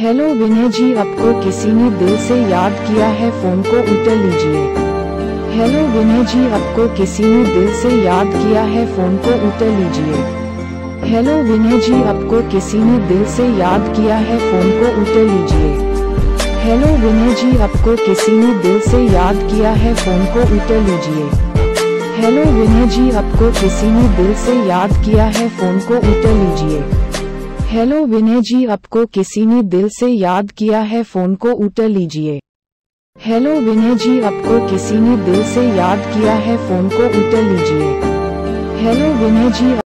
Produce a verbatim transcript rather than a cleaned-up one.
Hello Vinay जी, आपको किसी ने दिल से याद किया है, फोन को उठा लीजिए। हेलो विनय जी, आपको किसी ने दिल से याद किया है, फोन को उठा लीजिए। हेलो विनय जी, आपको किसी ने दिल से याद किया है, फोन को उठा लीजिए। हेलो विनय जी, आपको किसी ने दिल से याद किया है, फोन को उठा लीजिए। हेलो विनय जी, आपको किसी ने दिल से याद किया है, फोन को उठा लीजिए। हेलो विनय जी, आपको किसी ने दिल से याद किया है, फोन को उठा लीजिए। हेलो विनय जी, आपको किसी ने दिल से याद किया है, फोन को उठा लीजिए। हेलो विनय जी।